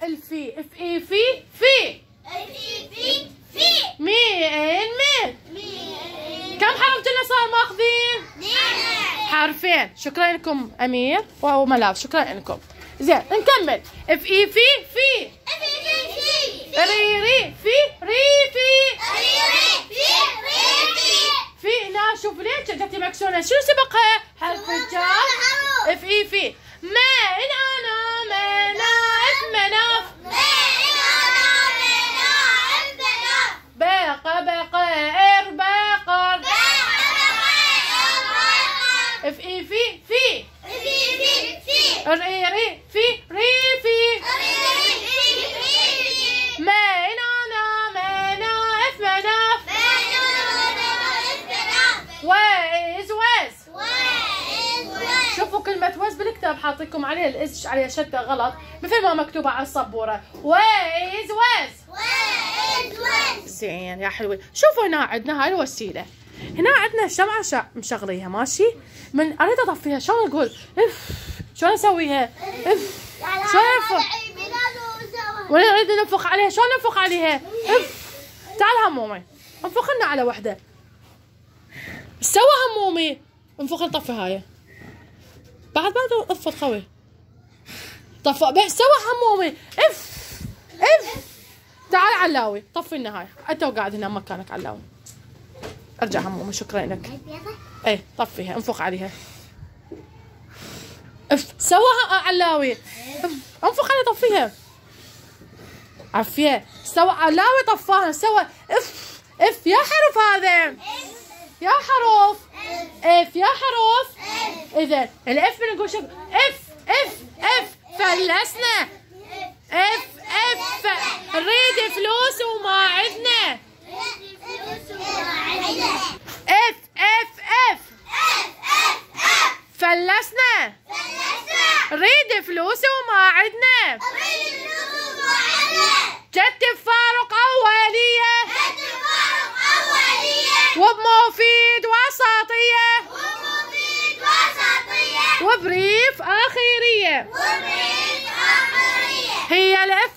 الفي. اف اي في في. اف اي في في. مين مين. كم حرف قلنا صار ماخذين؟ حرفين. شكرا لكم امير وملاف، شكرا لكم. زين نكمل. اف اي في في. اف اي في. ري ري في ري في. ري ري في ري في. في هنا شوف ليش جاتي مكسورة، شو سبقها؟ حرف الجر. اف اي في. ما ان انا مناف مناف. ما ان انا مناف مناف. باق بقائر بقر. اف اي في في. اف اي في في. ري ري في ري في. ما ان انا مناف مناف. ويز ويز. شوفوا كلمة ويز بالكتاب حاطيكم عليه الاس عليها شتى غلط مثل ما مكتوبة على السبورة. ويز ويز. زين يا حلوين. شوفوا هنا عندنا هاي الوسيلة. هنا عندنا شمعة مشغليها ماشي. من اريد اطفيها شلون اقول؟ اف. شلون اسويها؟ اف. شلون انفخ؟ ولا اريد ننفخ عليها، شلون ننفخ عليها؟ اف. تعال همومي انفخ لنا على وحدة. سوى همومي. انفخ نطفي هاي. بعد اطفت خوي. طفى به سوى همومي. اف اف. تعال علاوي طفي لنا هاي. انت وقاعد هنا مكانك علاوي. ارجع همومي شكرا لك. ايه طفيها انفخ عليها. اف سواها علاوي. انفخ عليها طفيها. عفيه سوى علاوي طفاها سوى. اف اف يا حرف هذا. يا حروف. اف يا حروف. اذا الاف بنقول شوف اف اف اف فلسنا. اف اف نريد فلوس وما عندنا. اف اف اف فلسنا. نريد فلوس وما عندنا. جد فاروق أولية. وبمفيد وسطية. وبريف آخرية. هي الإف